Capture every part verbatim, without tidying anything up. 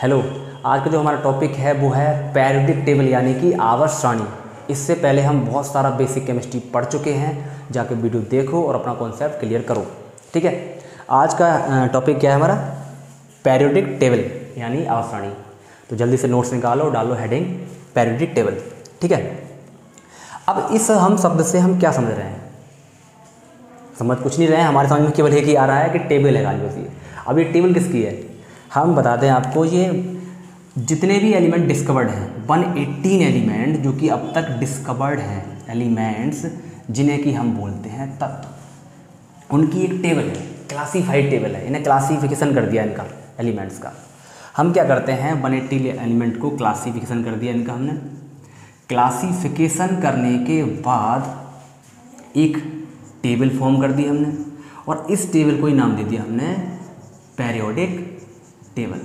Hello, आज का जो हमारा टॉपिक है वो है पीरियोडिक टेबल यानी कि आवर्त सारणी। इससे पहले हम बहुत सारा बेसिक केमिस्ट्री पढ़ चुके हैं, जाके वीडियो देखो और अपना कॉन्सेप्ट क्लियर करो। ठीक है, आज का टॉपिक क्या है हमारा? पीरियोडिक टेबल यानी आवर्त सारणी। तो जल्दी से नोट्स निकालो, डालो हेडिंग पीरियोडिक टेबल। ठीक है, अब इस हम शब्द से हम क्या समझ रहे हैं? समझ कुछ नहीं रहे हैं, हमारे समझ में केवल एक ही आ रहा है कि टेबल है गालियों की। अब ये टेबल किसकी है हम बताते हैं आपको। ये जितने भी एलिमेंट डिस्कवर्ड हैं, एक सौ अठारह एलिमेंट जो कि अब तक डिस्कवर्ड हैं एलिमेंट्स, जिन्हें कि हम बोलते हैं तत्व, उनकी एक टेबल है, क्लासीफाइड टेबल है। इन्हें क्लासीफिकेशन कर दिया इनका एलिमेंट्स का। हम क्या करते हैं, एक सौ अठारह एलिमेंट को क्लासीफिकेशन कर दिया इनका हमने। क्लासीफिकेशन करने के बाद एक टेबल फॉर्म कर दी हमने, और इस टेबल को ही नाम दे दिया हमने पीरियोडिक टेबल।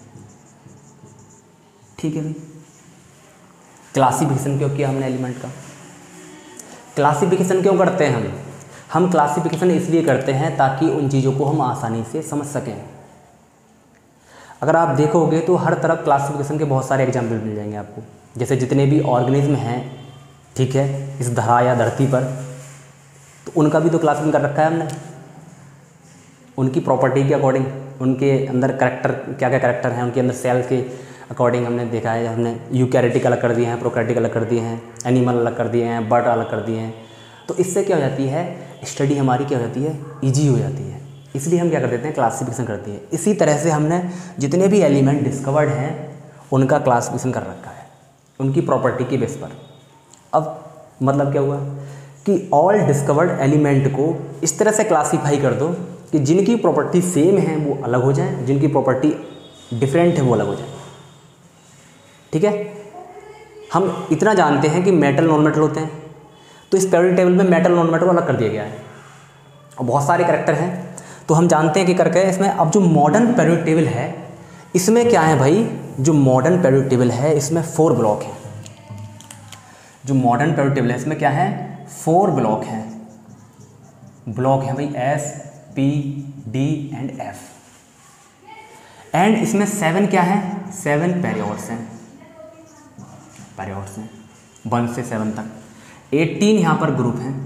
ठीक है भाई, क्लासिफिकेशन क्यों किया हमने एलिमेंट का? क्लासिफिकेशन क्यों करते हैं हम हम क्लासिफिकेशन इसलिए करते हैं ताकि उन चीज़ों को हम आसानी से समझ सकें। अगर आप देखोगे तो हर तरफ क्लासिफिकेशन के बहुत सारे एग्जाम्पल मिल जाएंगे आपको। जैसे जितने भी ऑर्गेनिज्म हैं, ठीक है, इस धरा या धरती पर, तो उनका भी तो क्लासिफिकेशन कर रखा है हमने, उनकी प्रॉपर्टी के अकॉर्डिंग, उनके अंदर करेक्टर क्या क्या करेक्टर हैं, उनके अंदर सेल के अकॉर्डिंग हमने देखा है। हमने यूकैरियोटिक अलग कर दिए हैं, प्रोकैरियोटिक अलग कर दिए हैं, एनिमल अलग कर दिए हैं, बर्ड अलग कर दिए हैं। तो इससे क्या हो जाती है, स्टडी हमारी क्या हो जाती है, ईजी हो जाती है। इसलिए हम क्या कर देते हैं, क्लासिफिकेशन करते हैं। इसी तरह से हमने जितने भी एलिमेंट डिस्कवर्ड हैं उनका क्लासिफिकेशन कर रखा है, उनकी प्रॉपर्टी के बेस पर। अब मतलब क्या हुआ कि ऑल डिस्कवर्ड एलिमेंट को इस तरह से क्लासीफाई कर दो कि जिनकी प्रॉपर्टी सेम है वो अलग हो जाए, जिनकी प्रॉपर्टी डिफरेंट है वो अलग हो जाए। ठीक है, हम इतना जानते हैं कि मेटल नॉन मेटल होते हैं, तो इस पीरियोडिक टेबल में मेटल नॉन मेटल अलग कर दिया गया है, और बहुत सारे करैक्टर हैं। तो हम जानते हैं कि करके इसमें अब जो मॉडर्न पीरियोडिक टेबल है, इसमें क्या है भाई, जो मॉडर्न पीरियोडिक टेबल है इसमें फोर ब्लॉक हैं। जो मॉडर्न पीरियोडिक टेबल है इसमें क्या है, फोर ब्लॉक हैं। ब्लॉक है भाई S, P, D and F. And इसमें सेवन क्या है, सेवन पेरियोड्स हैं, पेरियोड्स हैं वन से सेवन तक। एटीन यहाँ पर ग्रुप हैं,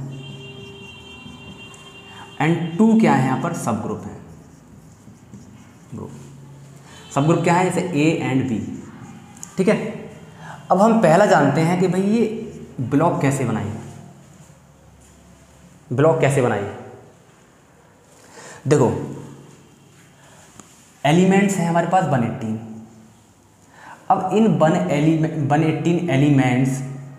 एंड टू क्या है यहाँ पर, सब ग्रुप हैं। ग्रुप सब ग्रुप क्या है, जैसे ए एंड बी। ठीक है, अब हम पहला जानते हैं कि भाई ये ब्लॉक कैसे बनाई, ब्लॉक कैसे बनाई। देखो, एलिमेंट्स हैं हमारे पास वन एटीन। अब इन one element one eighteen elements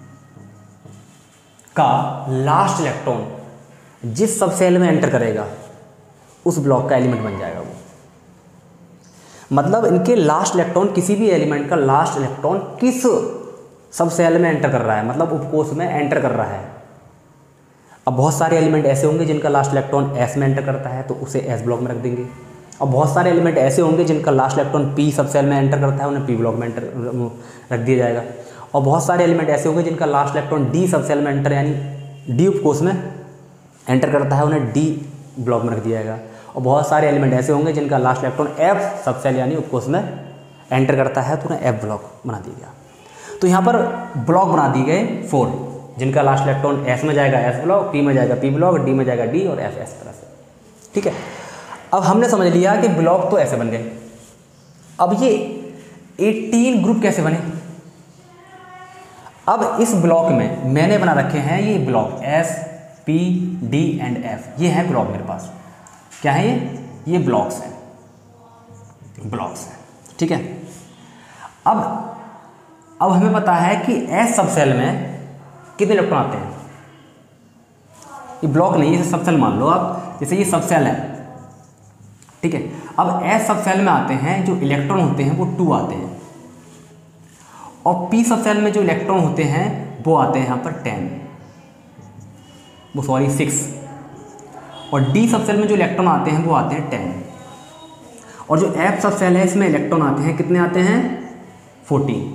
का लास्ट इलेक्ट्रॉन जिस सब सेल में एंटर करेगा उस ब्लॉक का एलिमेंट बन जाएगा वो। मतलब इनके लास्ट इलेक्ट्रॉन, किसी भी एलिमेंट का लास्ट इलेक्ट्रॉन किस सब सेल में एंटर कर रहा है, मतलब उपकोष में एंटर कर रहा है। अब बहुत सारे एलिमेंट ऐसे होंगे जिनका लास्ट इलेक्ट्रॉन एस में एंटर करता है, तो उसे एस ब्लॉक में रख देंगे। और बहुत सारे एलिमेंट ऐसे होंगे जिनका last electron P subshell में एंटर करता है, उन्हें पी ब्लॉक में एंटर रख दिया जाएगा। और बहुत सारे एलिमेंट ऐसे होंगे जिनका last electron D subshell में एंटर यानी डी उपकोष में एंटर करता है, उन्हें डी ब्लॉक में रख दिया जाएगा। और बहुत सारे एलिमेंट ऐसे होंगे जिनका last electron F subshell यानी उपकोष में एंटर करता है, तो उन्हें एफ ब्लॉक बना दिया गया। तो यहाँ पर ब्लॉक बना दिए गए फोर, जिनका लास्ट इलेक्ट्रॉन एस में जाएगा एस ब्लॉक, पी में जाएगा पी ब्लॉक, डी में जाएगा डी और एफ इस तरह से। ठीक है, अब हमने समझ लिया कि ब्लॉक तो ऐसे बन गए। अब ये एटीन ग्रुप कैसे बने? अब इस ब्लॉक में मैंने बना रखे हैं ये block S, P, D and F. ये है ब्लॉक मेरे पास। क्या है ये? ये ब्लॉक्स हैं, ब्लॉक्स हैं। ठीक है, अब अब हमें पता है कि एस सब सेल में कितने इलेक्ट्रॉन आते हैं। ये ब्लॉक नहीं, ये सब सेल मान लो आप, जैसे ये सब सेल है। ठीक है, अब एस सब सेल में आते हैं जो इलेक्ट्रॉन होते हैं वो टू आते हैं, और पी सब सेल में जो इलेक्ट्रॉन होते हैं वो आते हैं यहाँ पर टेन, वो सॉरी सिक्स। और डी सब सेल में जो इलेक्ट्रॉन आते हैं वो आते हैं टेन। और जो एफ सब सेल है इसमें इलेक्ट्रॉन आते हैं, कितने आते हैं, फोर्टीन।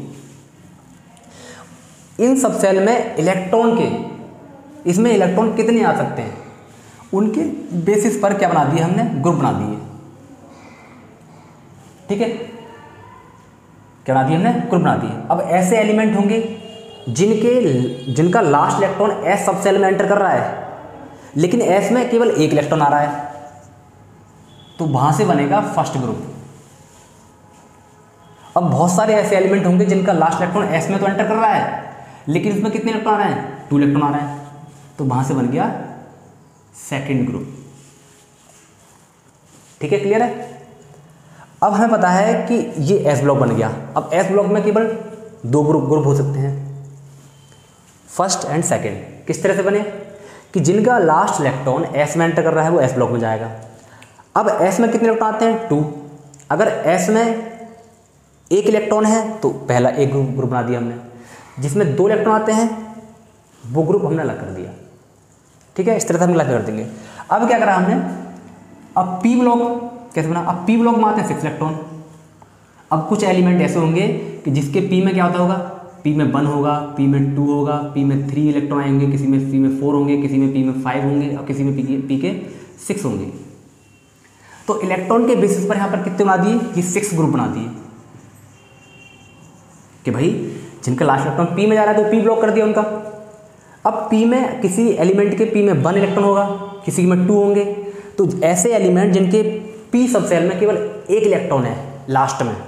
इन सब सेल में इलेक्ट्रॉन के, इसमें इलेक्ट्रॉन कितने आ सकते हैं, उनके बेसिस पर क्या बना दिए हमने, ग्रुप बना दिए। ठीक है, क्या बना दिए हमने, ग्रुप बना दिए। अब ऐसे एलिमेंट होंगे जिनके जिनका last electron S subshell में एंटर कर रहा है, लेकिन एस में केवल एक इलेक्ट्रॉन आ रहा है, तो वहां से बनेगा फर्स्ट ग्रुप। अब बहुत सारे ऐसे एलिमेंट होंगे जिनका लास्ट इलेक्ट्रॉन एस में तो एंटर कर रहा है, लेकिन इसमें कितने इलेक्ट्रॉन आ रहे हैं, टू इलेक्ट्रॉन आ रहे हैं, तो वहां से बन गया सेकेंड ग्रुप। ठीक है, क्लियर है। अब हमें पता है कि ये एस ब्लॉक बन गया। अब एस ब्लॉक में केवल दो ग्रुप ग्रुप हो सकते हैं, फर्स्ट एंड सेकेंड। किस तरह से बने कि जिनका लास्ट इलेक्ट्रॉन एस में एंटर कर रहा है वो एस ब्लॉक में जाएगा। अब एस में कितने इलेक्ट्रॉन आते हैं, टू। अगर एस में एक इलेक्ट्रॉन है तो पहला एक ग्रुप ग्रुप बना दिया हमने, जिसमें दो इलेक्ट्रॉन आते हैं वो ग्रुप हमने अलग कर दिया। ठीक है, इस तरह से हम अलग कर देंगे। अब क्या करा हमने, अब पी ब्लॉक कैसे बना, अब पी ब्लॉक में आते हैं सिक्स इलेक्ट्रॉन। अब कुछ एलिमेंट ऐसे होंगे कि जिसके पी में क्या होता होगा, पी में वन होगा, पी में टू होगा, पी में थ्री इलेक्ट्रॉन आएंगे, किसी में पी में फोर होंगे, किसी में पी में फाइव होंगे और किसी में पी के पी के सिक्स होंगे। तो इलेक्ट्रॉन के बेसिस पर यहाँ पर कितने बना दिए, ये सिक्स ग्रुप बना दिए कि भाई जिनका लास्ट इलेक्ट्रॉन पी में जा रहा है तो पी ब्लॉक कर दिया उनका। अब पी में किसी एलिमेंट के पी में वन इलेक्ट्रॉन होगा, किसी में टू होंगे, तो ऐसे एलिमेंट जिनके पी सब सेल में केवल एक इलेक्ट्रॉन है लास्ट में,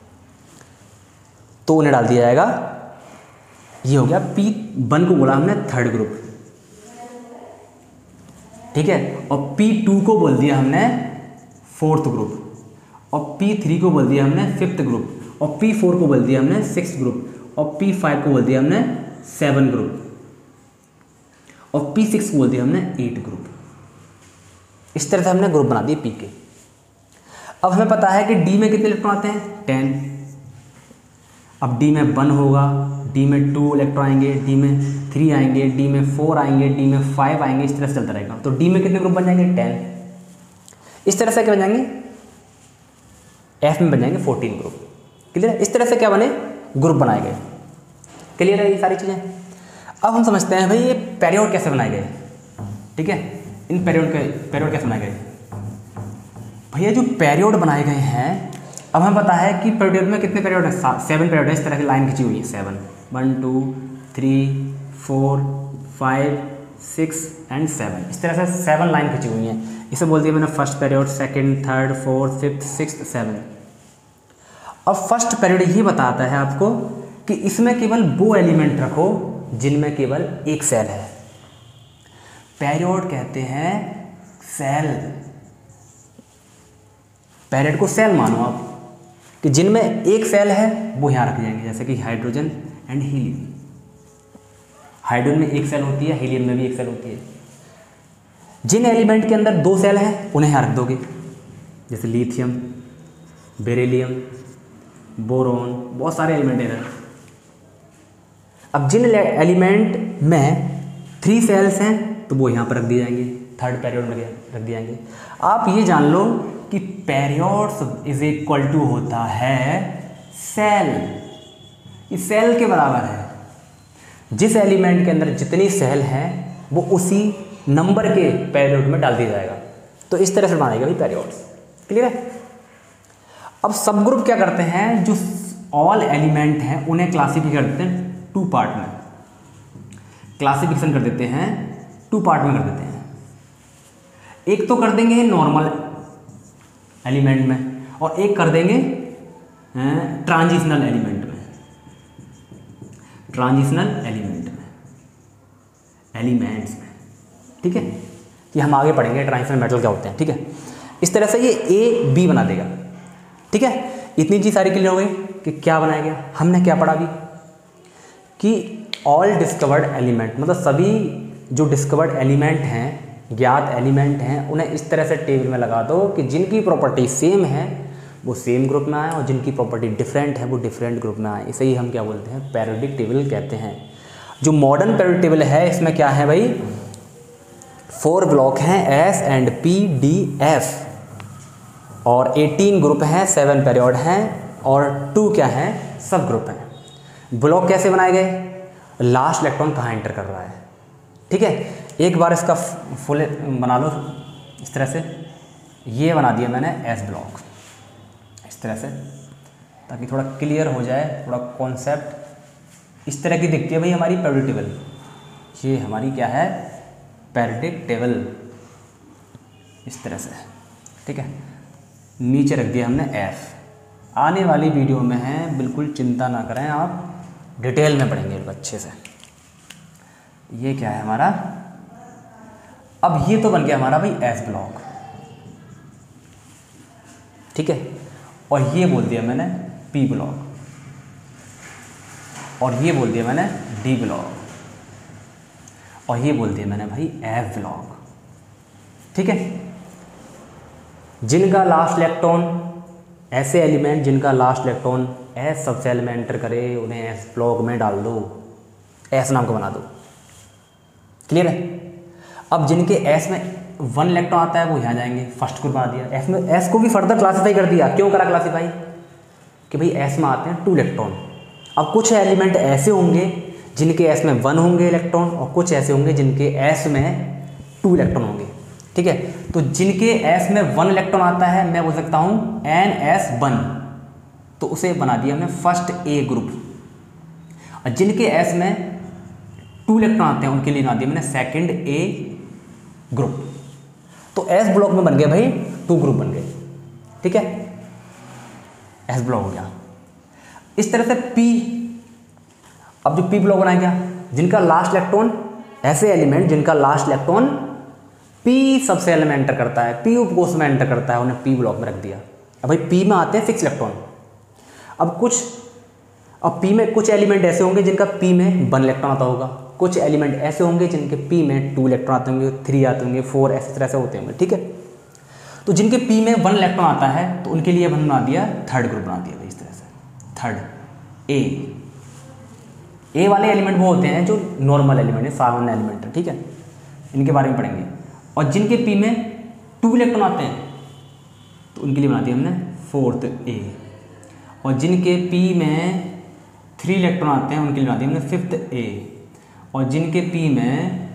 तो उन्हें डाल दिया जाएगा। ये हो गया पी वन को बोला हमने थर्ड ग्रुप, ठीक है, और पी टू को बोल दिया हमने फोर्थ ग्रुप, और पी थ्री को बोल दिया हमने फिफ्थ ग्रुप, और पी फोर को बोल दिया हमने सिक्स्थ ग्रुप, और पी फाइव को बोल दिया हमने सेवन ग्रुप, और पी सिक्स को बोल दिया हमने एट ग्रुप। इस तरह से हमने ग्रुप बना दिए पी के। अब हमें पता है कि डी में कितने इलेक्ट्रॉन आते हैं, टेन। अब डी में वन होगा, डी में टू इलेक्ट्रॉन आएंगे, डी में थ्री आएंगे, डी में फोर आएंगे, डी में फाइव आएंगे, इस तरह से चलता रहेगा। तो डी में कितने ग्रुप बन जाएंगे, टेन। इस तरह से क्या बन जाएंगे, एफ में बन जाएंगे फोर्टीन ग्रुप। क्लियर है, इस तरह से क्या बने, ग्रुप बनाए गए। क्लियर है ये सारी चीज़ें। अब हम समझते हैं भाई ये पेरियोड कैसे बनाए गए। ठीक है, इन पेरियोड के पेरियोड कैसे बनाए गए। भैया जो पेरियोड बनाए गए हैं, अब हमें पता है कि पेरियोड में कितने पेरियोड हैं, सेवन पेरियोड है। इस तरह की लाइन खींची हुई है, seven, one two three four five six and seven, इस तरह से सेवन लाइन खींची हुई हैं। इसे बोल दिया मैंने first period, second, third, fourth, fifth, sixth, seven. अब फर्स्ट पेरियोड ये बताता है आपको कि इसमें केवल वो एलिमेंट रखो जिनमें केवल एक सेल है। पेरियोड कहते हैं सेल, पेरियोड को सेल मानो आप, कि जिनमें एक सेल है वो यहाँ रख जाएंगे, जैसे कि हाइड्रोजन एंड हीलियम। हाइड्रोजन में एक सेल होती है, हीलियम में भी एक सेल होती है। जिन एलिमेंट के अंदर दो सेल हैं उन्हें यहाँ रख दोगे, जैसे लिथियम, बेरिलियम, बोरोन, बहुत सारे एलिमेंट हैं। अब जिन एलिमेंट में थ्री सेल्स हैं तो वो यहाँ पर रख दिए जाएंगे, थर्ड पेरियोड में रख दिए जाएंगे। आप ये जान लो कि पेरियोड्स इज इक्वल टू होता है सेल। ये सेल के बराबर है। जिस एलिमेंट के अंदर जितनी सेल हैं वो उसी नंबर के पेरियोड में डाल दिया जाएगा। तो इस तरह से बनाएगा भाई पेरियोड्स। क्लियर है। अब सब ग्रुप क्या करते हैं, जो ऑल एलिमेंट हैं उन्हें क्लासिफाई कर देते हैं टू पार्ट में, क्लासिफिकेशन कर देते हैं टू पार्ट में कर देते हैं। एक तो कर देंगे नॉर्मल एलिमेंट में, और एक कर देंगे ट्रांजिशनल एलिमेंट में, ट्रांजिशनल एलिमेंट में, एलिमेंट्स में। ठीक है, ये हम आगे पढ़ेंगे ट्रांजिशनल मेटल क्या होते हैं। ठीक है, इस तरह से ये ए बी बना देगा। ठीक है, इतनी चीज़ सारी क्लियर हो गई कि क्या बनाया गया। हमने क्या पढ़ा अभी कि ऑल डिस्कवर्ड एलिमेंट, मतलब सभी जो डिस्कवर्ड एलिमेंट हैं, ज्ञात एलिमेंट हैं, उन्हें इस तरह से टेबल में लगा दो कि जिनकी प्रॉपर्टी सेम है वो सेम ग्रुप में आए, और जिनकी प्रॉपर्टी डिफरेंट है वो डिफरेंट ग्रुप में आए। इसे ही हम क्या बोलते हैं, पैरियोडिक टेबल कहते हैं। जो मॉडर्न पैरियोडिक टेबल है इसमें क्या है भाई, फोर ब्लॉक हैं, S and P D F, और एटीन ग्रुप हैं, सेवन पेरियोड हैं, और टू क्या हैं, सब ग्रुप हैं। ब्लॉक कैसे बनाए गए, लास्ट इलेक्ट्रॉन कहाँ एंटर कर रहा है। ठीक है, एक बार इसका फुल बना लो इस तरह से। ये बना दिया मैंने एस ब्लॉक इस तरह से, ताकि थोड़ा क्लियर हो जाए, थोड़ा कॉन्सेप्ट इस तरह की दिखती है भाई हमारी पीरियोडिक टेबल। ये हमारी क्या है, पीरियोडिक टेबल, इस तरह से, ठीक है। नीचे रख दिया हमने एफ। आने वाली वीडियो में है, बिल्कुल चिंता ना करें आप, डिटेल में पढ़ेंगे अच्छे से। ये क्या है हमारा, अब ये तो बन गया हमारा भाई एस ब्लॉक, ठीक है। और ये बोल दिया मैंने पी ब्लॉक, और ये बोल दिया मैंने डी ब्लॉक, और ये बोल दिया मैंने भाई एफ ब्लॉक, ठीक है। जिनका लास्ट इलेक्ट्रॉन, ऐसे एलिमेंट जिनका लास्ट इलेक्ट्रॉन एस सबसेल में एंटर करे, उन्हें एस ब्लॉक में डाल दो, एस नाम को बना दो, क्लियर है। अब जिनके एस में वन इलेक्ट्रॉन आता है वो यहाँ जाएंगे, फर्स्ट ग्रुप बना दिया। एस में एस को भी फर्दर क्लासीफाई कर दिया। क्यों करा क्लासीफाई, कि भाई एस में आते हैं टू इलेक्ट्रॉन। अब कुछ एलिमेंट ऐसे होंगे जिनके एस में वन होंगे इलेक्ट्रॉन, और कुछ ऐसे होंगे जिनके एस में टू इलेक्ट्रॉन होंगे, ठीक है। तो जिनके एस में वन इलेक्ट्रॉन आता है, मैं बोल सकता हूँ एन एस वन, तो उसे बना दिया हमने फर्स्ट ए ग्रुप। और जिनके एस में टू इलेक्ट्रॉन आते हैं उनके लिए बना दिया मैंने सेकंड ए ग्रुप। तो एस ब्लॉक में बन गए भाई टू ग्रुप बन गए, ठीक है, एस ब्लॉक हो गया। इस तरह से पी, अब जो पी ब्लॉक बनाया गया, जिनका लास्ट इलेक्ट्रॉन, ऐसे एलिमेंट जिनका लास्ट इलेक्ट्रॉन पी सबसेल में एंटर करता है, पी उपकोष में एंटर करता है, उन्हें पी ब्लॉक में रख दिया। अब भाई पी में आते हैं सिक्स इलेक्ट्रॉन। अब कुछ अब पी में कुछ एलिमेंट ऐसे होंगे जिनका पी में वन इलेक्ट्रॉन आता होगा, कुछ एलिमेंट ऐसे होंगे जिनके पी में टू इलेक्ट्रॉन आते होंगे, थ्री आते होंगे, फोर, ऐसे तरह से होते होंगे, ठीक है। तो जिनके पी में वन इलेक्ट्रॉन आता है तो उनके लिए हमने बना दिया थर्ड ग्रुप बना दिया भाई, इस तरह से थर्ड ए। ए वाले एलिमेंट वो होते हैं जो नॉर्मल एलिमेंट है, सामान्य एलिमेंट है, ठीक है, इनके बारे में पढ़ेंगे। और जिनके पी में टू इलेक्ट्रॉन आते हैं तो उनके लिए बना दिया हमने फोर्थ ए। और जिनके पी में थ्री इलेक्ट्रॉन आते हैं उनके लिए बना दिया हमने फिफ्थ ए। और जिनके पी में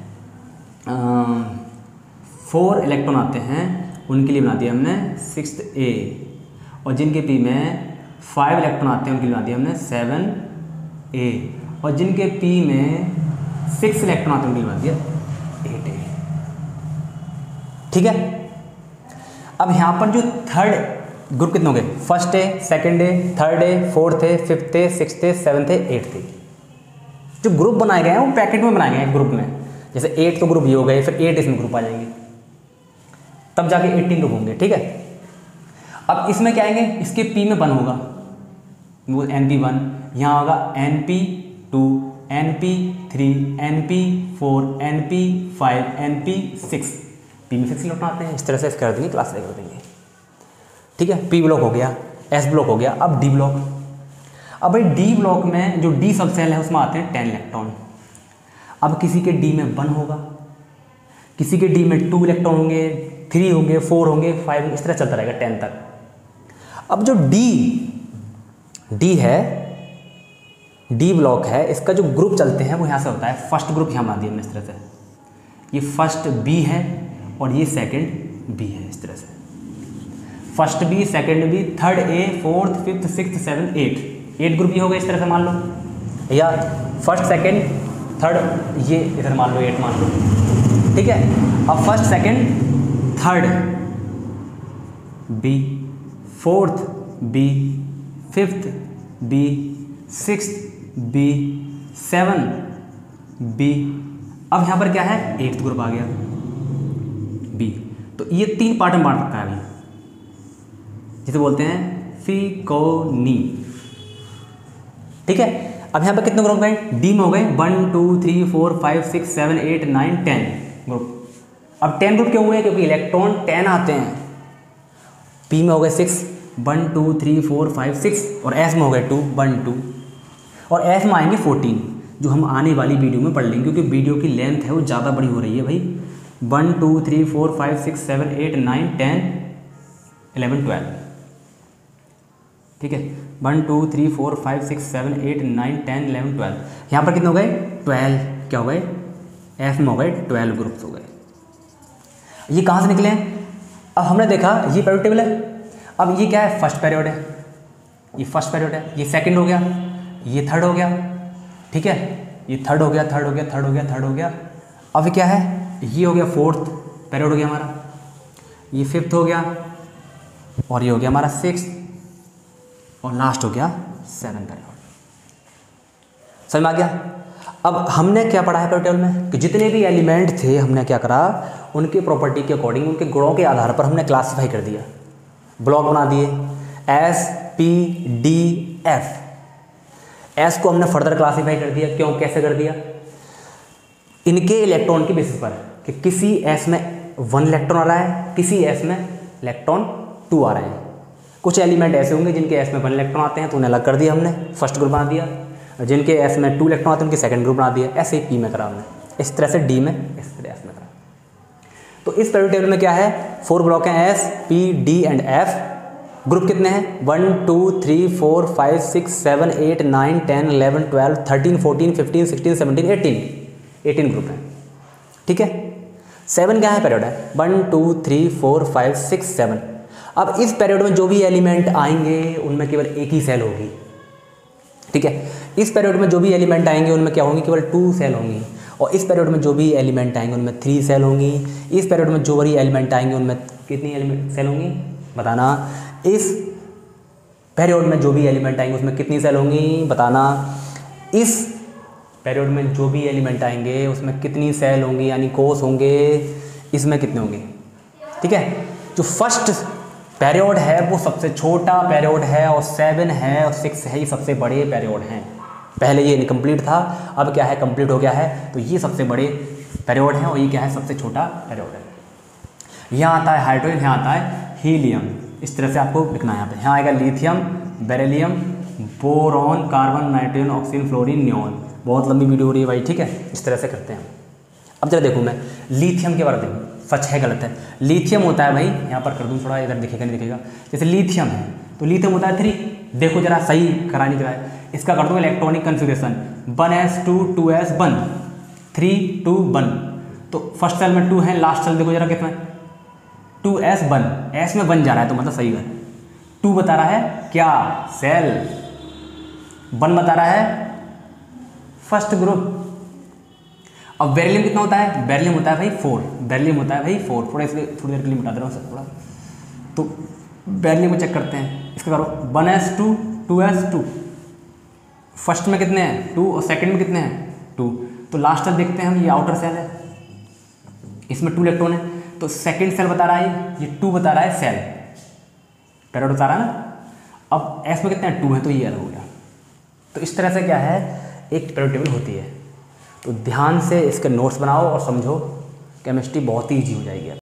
फोर इलेक्ट्रॉन आते हैं उनके लिए बना दिया हमने सिक्स्थ ए। और जिनके पी में फाइव इलेक्ट्रॉन आते हैं उनके लिए बना दिया हमने सेवन ए। और जिनके पी में सिक्स इलेक्ट्रॉन आते हैं उनके लिए बना दिया एट ए, ठीक है। अब यहाँ पर जो थर्ड ग्रुप कितने हो गए, first A, second A, third A, fourth A, fifth A, sixth A, seventh A, eighth A. जो ग्रुप बनाए गए हैं वो पैकेट में बनाए गए हैं ग्रुप में। जैसे एट तो ग्रुप ये हो गए, फिर एट इसमें ग्रुप आ जाएंगे, तब जाके एटीन ग्रुप होंगे, ठीक है। अब इसमें क्या आएंगे, इसके पी में वन होगा, वो एन पी वन, यहाँ होगा N P two, N P three, N P four, N P five, N P six. P में सिक्स इलेक्ट्रॉन आते हैं, इस तरह से कर देंगे, क्लासिफाई कर देंगे, ठीक है। पी ब्लॉक हो गया, एस ब्लॉक हो गया। अब डी ब्लॉक, अब भाई डी ब्लॉक में जो डी सब सेल है उसमें आते हैं टेन इलेक्ट्रॉन। अब किसी के डी में वन होगा, किसी के डी में टू इलेक्ट्रॉन होंगे, थ्री होंगे, फोर होंगे, फाइव होंगे, इस तरह चलता रहेगा टेन तक। अब जो डी डी है, डी ब्लॉक है, इसका जो ग्रुप चलते हैं वो यहाँ से होता है। फर्स्ट ग्रुप यहाँ बना दिया हमने इस तरह से, ये फर्स्ट बी है और ये सेकंड बी है, इस तरह से first B, second B, third A, fourth, fifth, sixth, seven, eight. Eight group ये हो गए इस तरह से मान लो, या फर्स्ट सेकंड थर्ड ये इधर मान लो, एट मान लो, ठीक है। अब first second third B, fourth B, fifth B, sixth B, seven B. अब यहाँ पर क्या है, एट्थ ग्रुप आ गया बी। तो ये तीन पार्ट में बांट रखा है अभी, जिसे बोलते हैं फिकोनी, ठीक है। अब यहाँ पर कितने ग्रुप गए, डी में हो गए one two three four five six seven eight nine ten group. अब टेन ग्रुप क्यों हुए, क्योंकि इलेक्ट्रॉन टेन आते हैं। पी में हो गए six, one two three four five six, और एस में हो गए टू, वन टू, और एफ में आएंगे फोर्टीन, जो हम आने वाली वीडियो में पढ़ लेंगे, क्योंकि वीडियो की लेंथ है वो ज़्यादा बड़ी हो रही है भाई। One two three four five six seven eight nine ten eleven twelve, ठीक है। One two three four five six seven eight nine ten eleven twelve, यहाँ पर कितने हो गए, ट्वेल्व। क्या हो गए, एफ में हो गए ट्वेल्व ग्रुप्स हो गए। ये कहाँ से निकले हैं, अब हमने देखा ये पीरियोडिक टेबल है। अब ये क्या है, फर्स्ट पीरियड है, ये फर्स्ट पीरियड है, ये सेकंड हो गया, ये थर्ड हो गया, ठीक है, ये थर्ड हो गया, थर्ड हो गया, थर्ड हो गया, थर्ड हो गया। अब क्या है, ये हो गया फोर्थ पीरियड हो गया हमारा, ये फिफ्थ हो गया, और ये हो गया हमारा सिक्स, और लास्ट हो गया सेवन पीरियड। समझ में आ गया। अब हमने क्या पढ़ा है टेबल में कि जितने भी एलिमेंट थे हमने क्या करा, उनके प्रॉपर्टी के अकॉर्डिंग, उनके गुणों के आधार पर हमने क्लासीफाई कर दिया, ब्लॉक बना दिए, S P D F. S को हमने फर्दर क्लासीफाई कर दिया, क्यों, कैसे कर दिया, इनके इलेक्ट्रॉन के बेसिस पर कि किसी एस में वन इलेक्ट्रॉन आ रहा है, किसी एस में इलेक्ट्रॉन टू आ रहे हैं। कुछ एलिमेंट ऐसे होंगे जिनके एस में वन इलेक्ट्रॉन आते हैं तो उन्हें अलग कर दिया हमने, फर्स्ट ग्रुप बना दिया, जिनके एस में टू इलेक्ट्रॉन आते हैं उनके सेकंड ग्रुप बना दिया। ऐसे ही पी में करा हमने, इस तरह से डी में, इस तरह एस में करा। तो इस पीरियड टेबल में क्या है, फोर ब्लॉक हैं, S P D and F. Group कितने हैं, one two three four five six seven eight nine ten eleven twelve thirteen fourteen fifteen sixteen seventeen eighteen eighteen group हैं, ठीक है। सेवन क्या है, पीरियड है, one two three four five six seven. अब इस पीरियड में जो भी एलिमेंट आएंगे उनमें केवल एक ही सेल होगी, ठीक है। इस पीरियड में जो भी एलिमेंट आएंगे उनमें क्या होंगी, केवल टू सेल होंगी। और इस पीरियड में जो भी एलिमेंट आएंगे उनमें थ्री सेल होंगी। इस पीरियड में जो भी एलिमेंट आएंगे उनमें कितनी एलिमेंट सेल होंगी, बताना। इस पीरियड में जो भी एलिमेंट आएंगे उसमें कितनी सेल होंगी, बताना। इस पीरियड में जो भी एलिमेंट आएंगे उसमें कितनी सेल होंगी, यानी कोष होंगे, इसमें कितने होंगे, ठीक है। जो फर्स्ट पीरियड है वो सबसे छोटा पीरियड है, और सेवन है और सिक्स है, ये सबसे बड़े पीरियड हैं। पहले ये इनकम्प्लीट था, अब क्या है, कंप्लीट हो गया है, तो ये सबसे बड़े पीरियड हैं, और ये क्या है, सबसे छोटा पीरियड है। यहाँ आता है हाइड्रोजन, यहाँ आता है हीलियम, इस तरह से आपको लिखना है। यहाँ पे यहाँ आएगा lithium, beryllium, boron, carbon, nitrogen, oxygen, fluorine, neon. बहुत लंबी वीडियो हो रही है भाई, ठीक है, इस तरह से करते हैं। अब जरा देखूँ मैं लिथियम के बारे में, देखूँ सच है गलत है। लिथियम होता है भाई, यहाँ पर कर दूँ थोड़ा, इधर दिखेगा नहीं दिखेगा, जैसे लिथियम है तो लिथियम होता है थ्री। देखो जरा सही करा नहीं करा है, इसका कर दूँ electronic configuration, one S two two S one three two one. तो फर्स्ट सेल में टू है, लास्ट सेल देखो जरा कितना है, टू एस वन, एस में वन जा रहा है तो मतलब सही है। टू बता रहा है क्या, सेल, वन बता रहा है फर्स्ट ग्रुप। अब बेरिलियम कितना होता है, बेरिलियम होता है भाई फोर, बेरिलियम होता है भाई फोर। थोड़ा इसलिए थोड़ी देर के लिए मिटा दे रहा हूँ सर थोड़ा। तो बेरिलियम को चेक करते हैं, इसका करो one S two two S two. First में कितने हैं, टू, और सेकंड में कितने हैं, टू। तो लास्ट सेल देखते हैं हम, ये आउटर सेल है, इसमें टू इलेक्ट्रॉन है, तो सेकंड सेल बता रहा है, ये टू बता रहा है सेल, पीरियड बता रहा है ना। अब एस में कितने हैं, टू है, तो ये अलग हो गया। तो इस तरह से क्या है, एक पीरियड टेबल होती है। तो ध्यान से इसके नोट्स बनाओ और समझो, केमिस्ट्री बहुत ही ईजी हो जाएगी।